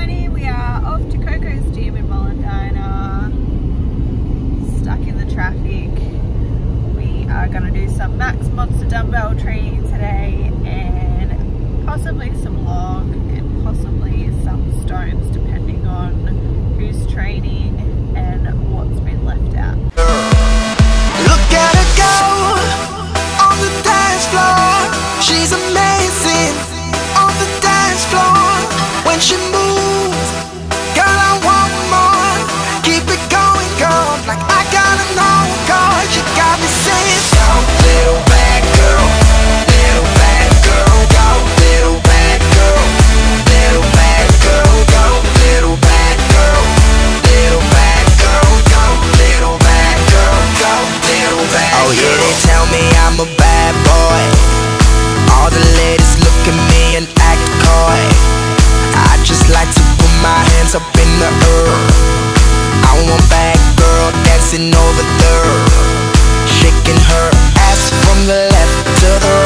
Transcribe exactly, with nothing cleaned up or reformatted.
Alrighty, we are off to Coco's gym in Mullendina, stuck in the traffic. We are going to do some max monster dumbbell training today and possibly some log and possibly some stones depending on who's training and what's been left out. Look at her go on the dance floor. She's amazing on the dance floor. When she moves, girl, I want more. Keep it going, girl, like I gotta know, girl. You got me saying, go, little bad girl, little bad girl, go, little bad girl, little bad girl, go, little bad girl, little bad girl, go, little bad girl, go, little bad girl. Oh yeah, they tell me I'm a bad boy. All the ladies look at me and act coy. I just like to put my hands up in the air. I want bad girl dancing over there, shaking her ass from the left to the right.